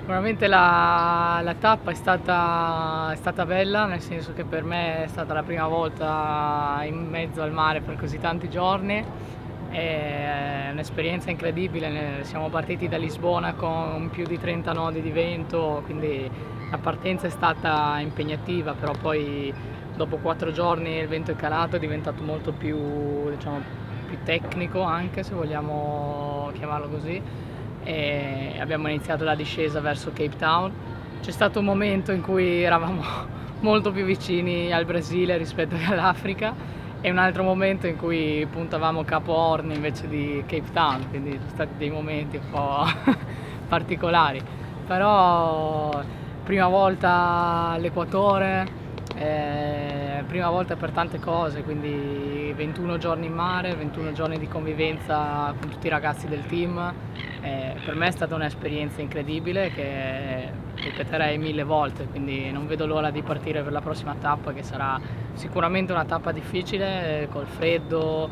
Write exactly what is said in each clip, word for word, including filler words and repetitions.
Sicuramente la, la tappa è stata, è stata bella, nel senso che per me è stata la prima volta in mezzo al mare per così tanti giorni, è un'esperienza incredibile. Siamo partiti da Lisbona con più di trenta nodi di vento, quindi la partenza è stata impegnativa, però poi dopo quattro giorni il vento è calato, è diventato molto più, diciamo, più tecnico anche, se vogliamo chiamarlo così. E abbiamo iniziato la discesa verso Cape Town. C'è stato un momento in cui eravamo molto più vicini al Brasile rispetto all'Africa e un altro momento in cui puntavamo Capo Horn invece di Cape Town, quindi sono stati dei momenti un po' particolari. Però prima volta all'equatore, eh, prima volta per tante cose, quindi ventuno giorni in mare, ventuno giorni di convivenza con tutti i ragazzi del team. Eh, per me è stata un'esperienza incredibile che ripeterei mille volte, quindi non vedo l'ora di partire per la prossima tappa, che sarà sicuramente una tappa difficile, col freddo,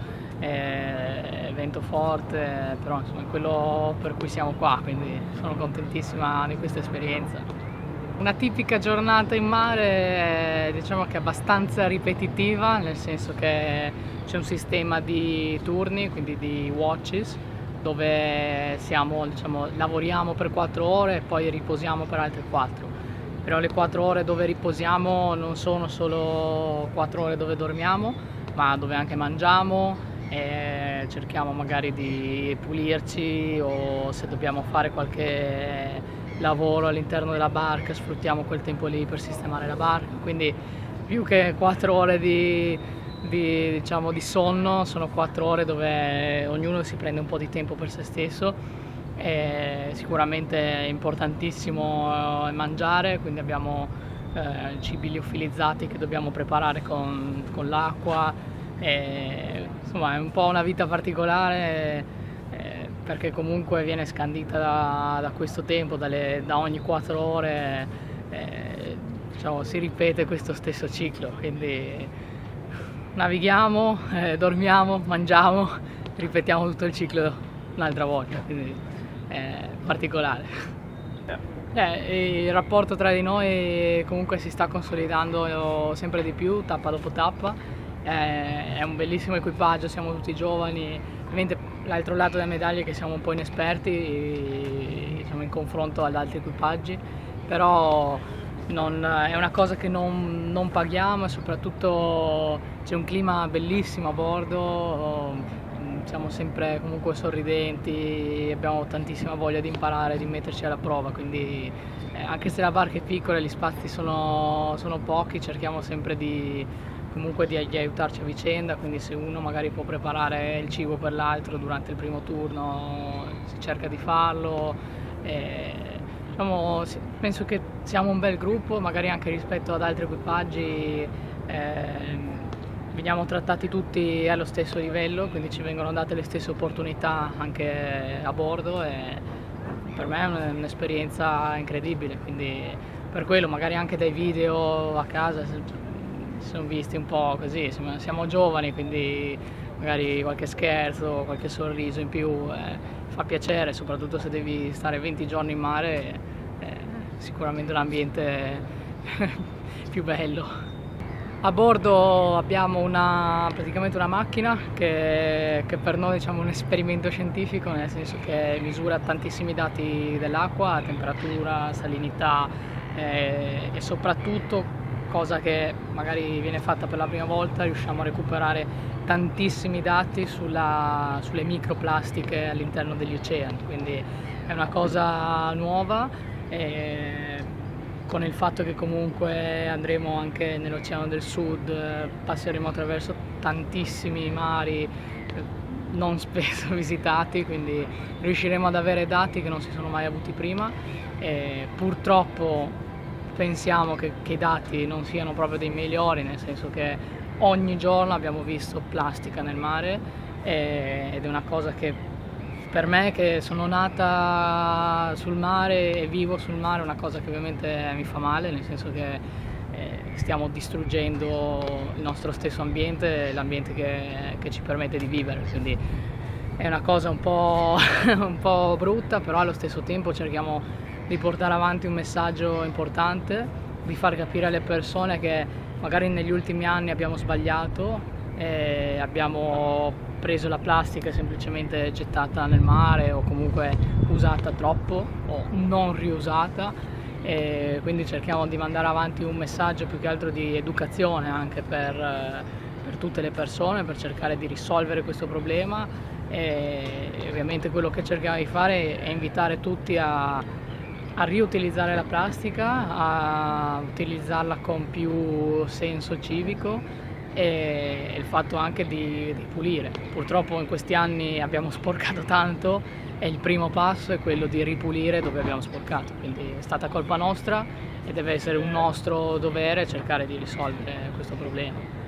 eh, vento forte, però insomma è quello per cui siamo qua, quindi sono contentissima di questa esperienza. Una tipica giornata in mare, diciamo che è abbastanza ripetitiva, nel senso che c'è un sistema di turni, quindi di watches, dove siamo, diciamo, lavoriamo per quattro ore e poi riposiamo per altre quattro. Però le quattro ore dove riposiamo non sono solo quattro ore dove dormiamo, ma dove anche mangiamo e cerchiamo magari di pulirci, o se dobbiamo fare qualche lavoro all'interno della barca sfruttiamo quel tempo lì per sistemare la barca. Quindi più che quattro ore di Di, diciamo, di sonno, sono quattro ore dove ognuno si prende un po' di tempo per se stesso. E sicuramente è importantissimo mangiare, quindi abbiamo eh, cibi liofilizzati che dobbiamo preparare con, con l'acqua. Insomma è un po' una vita particolare, eh, perché comunque viene scandita da, da questo tempo, dalle, da ogni quattro ore eh, diciamo, si ripete questo stesso ciclo, quindi navighiamo, eh, dormiamo, mangiamo, ripetiamo tutto il ciclo un'altra volta, quindi è particolare. Eh, il rapporto tra di noi comunque si sta consolidando sempre di più, tappa dopo tappa. Eh, è un bellissimo equipaggio, siamo tutti giovani, ovviamente l'altro lato della medaglia è che siamo un po' inesperti, diciamo, in confronto ad altri equipaggi, però Non, è una cosa che non, non paghiamo, e soprattutto c'è un clima bellissimo a bordo, siamo sempre comunque sorridenti, abbiamo tantissima voglia di imparare, di metterci alla prova, quindi eh, anche se la barca è piccola e gli spazi sono, sono pochi, cerchiamo sempre di, comunque di, di aiutarci a vicenda, quindi se uno magari può preparare il cibo per l'altro durante il primo turno si cerca di farlo. E, diciamo, penso che siamo un bel gruppo, magari anche rispetto ad altri equipaggi eh, veniamo trattati tutti allo stesso livello, quindi ci vengono date le stesse opportunità anche a bordo, e per me è un'esperienza incredibile, quindi per quello magari anche dai video a casa si sono visti un po' così, siamo giovani, quindi magari qualche scherzo, qualche sorriso in più eh, fa piacere, soprattutto se devi stare venti giorni in mare, è sicuramente un ambiente più bello. A bordo abbiamo una, praticamente una macchina che, che per noi, diciamo, è un esperimento scientifico, nel senso che misura tantissimi dati dell'acqua, temperatura, salinità eh, e soprattutto, cosa che magari viene fatta per la prima volta, riusciamo a recuperare tantissimi dati sulla, sulle microplastiche all'interno degli oceani, quindi è una cosa nuova, e con il fatto che comunque andremo anche nell'Oceano del Sud, passeremo attraverso tantissimi mari non spesso visitati, quindi riusciremo ad avere dati che non si sono mai avuti prima, e purtroppo pensiamo che, che i dati non siano proprio dei migliori, nel senso che ogni giorno abbiamo visto plastica nel mare, e, ed è una cosa che per me, che sono nata sul mare e vivo sul mare, è una cosa che ovviamente mi fa male, nel senso che eh, stiamo distruggendo il nostro stesso ambiente, l'ambiente che, che ci permette di vivere, quindi è una cosa un po', un po' brutta, però allo stesso tempo cerchiamo di portare avanti un messaggio importante, di far capire alle persone che magari negli ultimi anni abbiamo sbagliato e abbiamo preso la plastica e semplicemente gettata nel mare o comunque usata troppo o non riusata, e quindi cerchiamo di mandare avanti un messaggio più che altro di educazione anche per, per tutte le persone, per cercare di risolvere questo problema. E ovviamente quello che cerchiamo di fare è invitare tutti a, a riutilizzare la plastica, a utilizzarla con più senso civico, e il fatto anche di, di pulire. Purtroppo in questi anni abbiamo sporcato tanto e il primo passo è quello di ripulire dove abbiamo sporcato, quindi è stata colpa nostra e deve essere un nostro dovere cercare di risolvere questo problema.